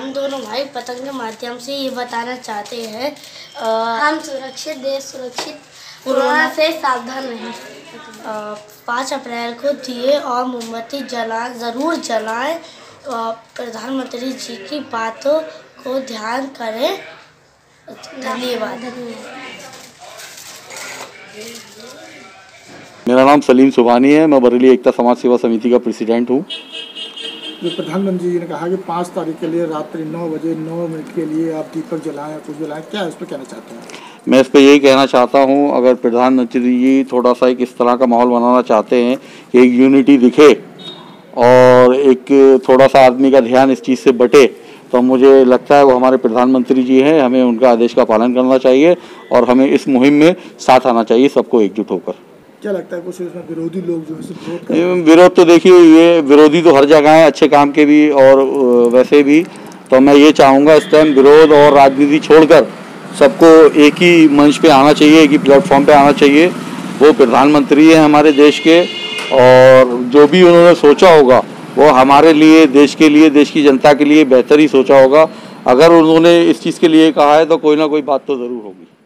हम दोनों भाई पतंग के माध्यम से ये बताना चाहते हैं हम सुरक्षित, देश सुरक्षित, कोरोना से सावधान रहें। 5 अप्रैल को दिए और मोमबत्ती ज़रूर जलाएं। प्रधानमंत्री जी की बातों को ध्यान करें। धन्यवाद। मेरा नाम सलीम सुभानी है। मैं बरेली एकता समाज सेवा समिति का प्रेसिडेंट हूँ। जो प्रधानमंत्री जी ने कहा कि 5 तारीख के लिए रात्रि 9 बजे 9 मिनट के लिए आप दीपक जलाएं, कुछ जलाएं, क्या इस पर कहना चाहते हैं? मैं इस पर यही कहना चाहता हूँ, अगर प्रधानमंत्री जी थोड़ा सा एक इस तरह का माहौल बनाना चाहते हैं कि एक यूनिटी दिखे और एक थोड़ा सा आदमी का ध्यान इस चीज़ से बटे, तो मुझे लगता है वो हमारे प्रधानमंत्री जी हैं। हमें उनका आदेश का पालन करना चाहिए और हमें इस मुहिम में साथ आना चाहिए, सबको एकजुट होकर। क्या लगता है कुछ इसमें विरोधी लोग जो है विरोध तो देखिए, ये विरोधी तो हर जगह है, अच्छे काम के भी और वैसे भी। तो मैं ये चाहूँगा इस टाइम विरोध और राजनीति छोड़कर सबको एक ही मंच पे आना चाहिए, एक ही प्लेटफॉर्म पे आना चाहिए। वो प्रधानमंत्री हैं हमारे देश के और जो भी उन्होंने सोचा होगा वो हमारे लिए, देश के लिए, देश की जनता के लिए बेहतर ही सोचा होगा। अगर उन्होंने इस चीज़ के लिए कहा है तो कोई ना कोई बात तो ज़रूर होगी।